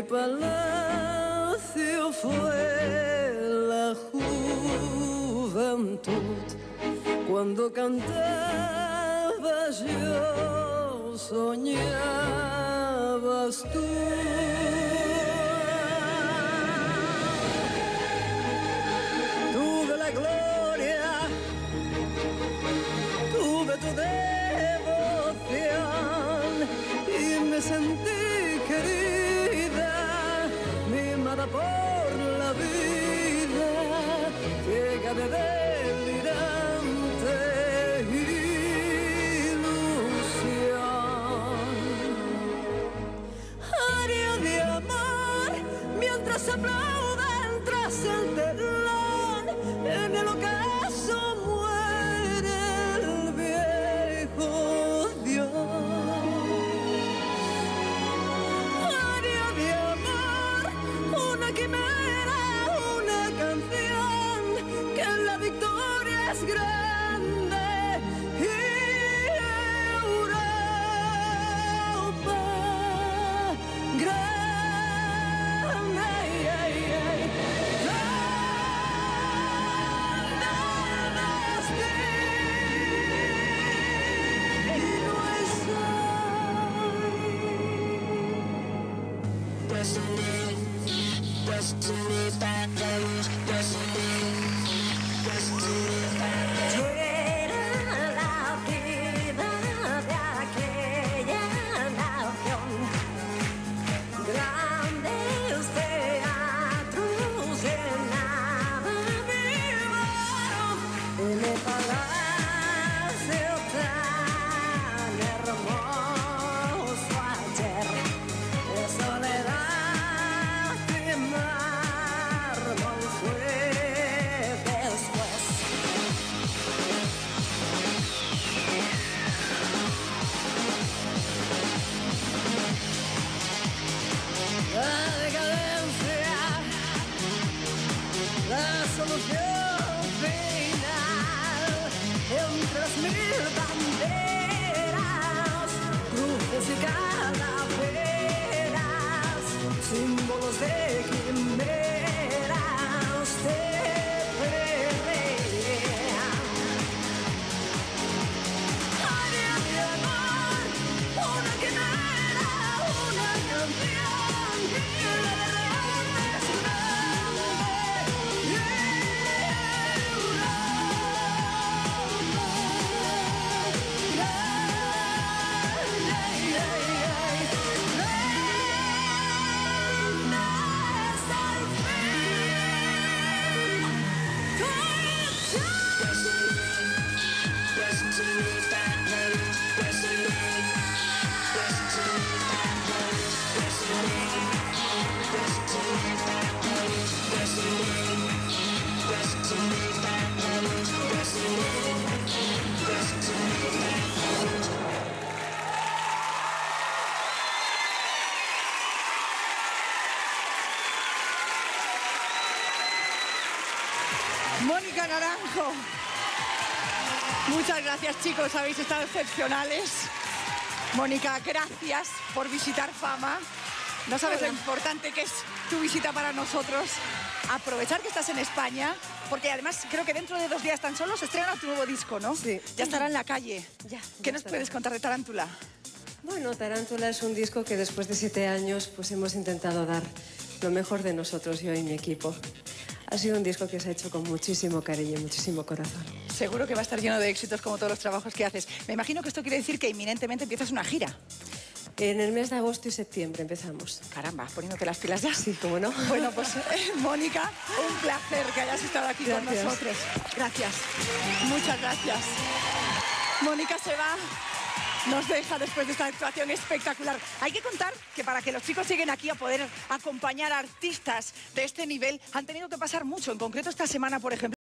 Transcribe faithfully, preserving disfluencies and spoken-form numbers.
palacio fue la juventud. Cuando cantabas yo, soñabas tú. Tuve la gloria, tuve tu devoción y me sentí querida, mimada por la vida, ciega de delirante ilusión. Aria de amor, mientras aplauden tras el telón, en el ocaso muere el viejo Dios. Aria de amor, una quimera, una canción, que la victoria es grande y Europa grande. Ay, ay, ay. Destiny, destiny, battles, destiny, destiny, battles. Yo era la vida de aquella nación. Grandes teatros llenaban mi voz. En el palacio tan hermoso ayer, de soledad y mármol fue después. La decadencia, la solución final, entre las mil banderas, cruces y calaveras, símbolos de quimeras de pelea. Aria de amor, una quimera, una canción, que la derrota es grande y Europa grande. Ay, ay, ay. Grande hasta el fin. Destiny, battles, destiny, destiny, battles, destiny, destiny, battles, destiny, destiny, battles, destiny, destiny, battles. Mónica Naranjo. Muchas gracias, chicos, habéis estado excepcionales. Mónica, gracias por visitar Fama. No sabes lo importante que es tu visita para nosotros. Aprovechar que estás en España, porque además creo que dentro de dos días tan solo se estrena tu nuevo disco, ¿no? Sí. Ya estará en la calle. Ya, ¿Qué ya nos estará. puedes contar de Tarántula? Bueno, Tarántula es un disco que después de siete años pues hemos intentado dar lo mejor de nosotros, yo y mi equipo. Ha sido un disco que se ha hecho con muchísimo cariño y muchísimo corazón. Seguro que va a estar lleno de éxitos como todos los trabajos que haces. Me imagino que esto quiere decir que inminentemente empiezas una gira. En el mes de agosto y septiembre empezamos. Caramba, poniéndote las pilas ya. Sí, cómo no. Bueno, pues eh, Mónica, un placer que hayas estado aquí Gracias. con nosotros. Gracias. Muchas gracias. Mónica se va. Nos deja después de esta actuación espectacular. Hay que contar que para que los chicos lleguen aquí a poder acompañar a artistas de este nivel han tenido que pasar mucho. En concreto esta semana, por ejemplo,